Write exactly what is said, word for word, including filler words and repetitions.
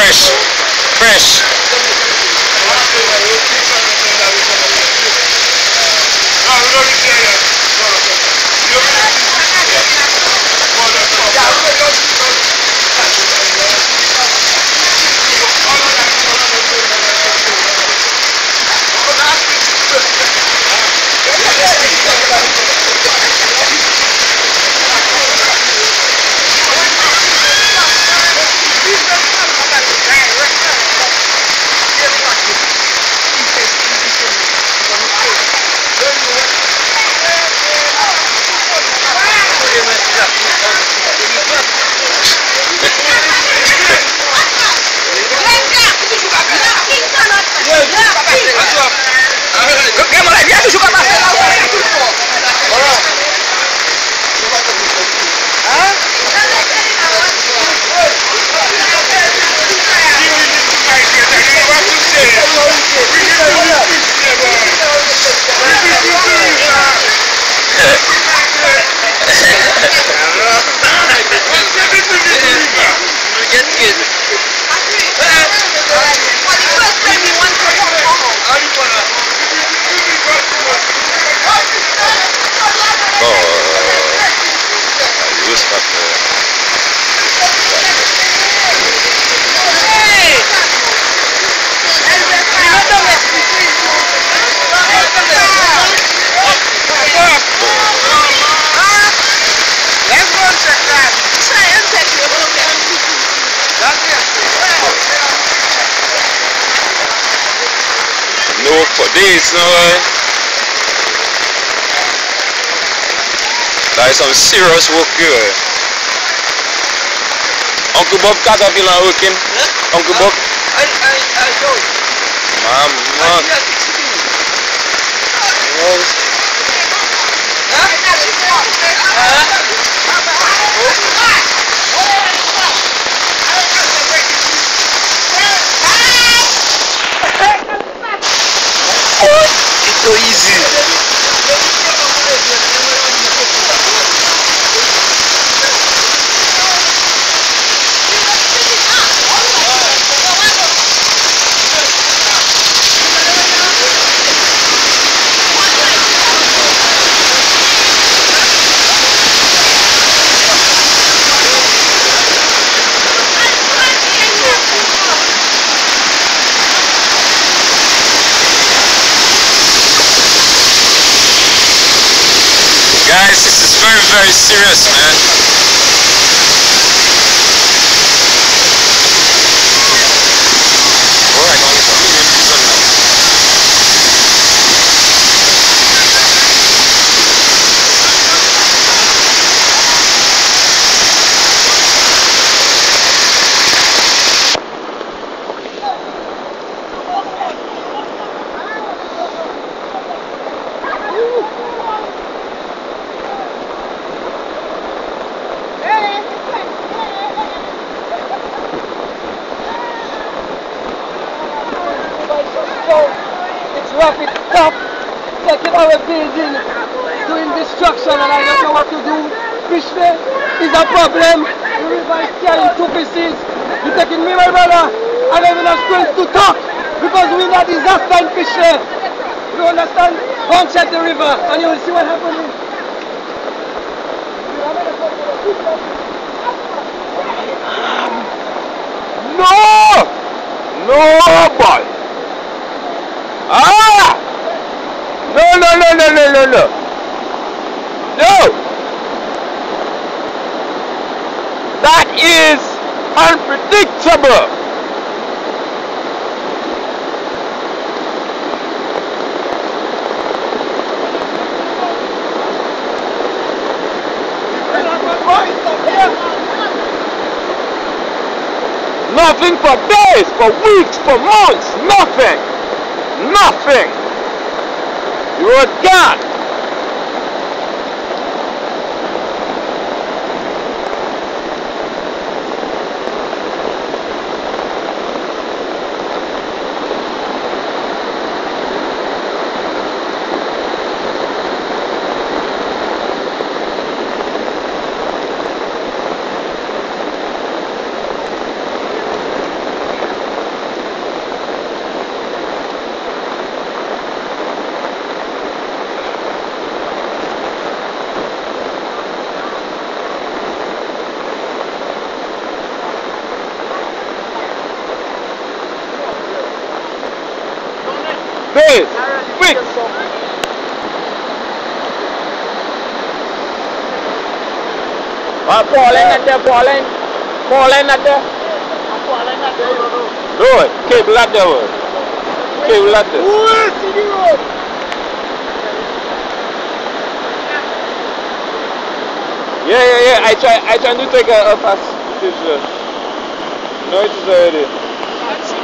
fresh. Fresh. No for this, no way. That is some serious work here. Uncle Bob Caterpillar working. Huh? Uncle Bob. I I I don't. Mom, mom. It's so easy. Guys, this is very, very serious, man. Alright, only for me, this one now. It's rough, it's tough, taking our building, doing destruction, and I don't know what to do. Fish there is a problem. The river is tearing two pieces. You're taking me, my brother, and I'm not going to talk because we're not disaster in fish there. You understand? Go and check the river and you will see what happening. No! No, boy! Ah! No, no, no, no, no, no, no! No! That is unpredictable! Nothing for days, for weeks, for months, nothing! Nothing! You're gone! Hey, quick. Ah, four line at there, four line. Four line at there. Road, cable at there. Cable at there. Yeah, yeah, yeah. I try, I try to take a, a pass. It is, uh, no, it is already.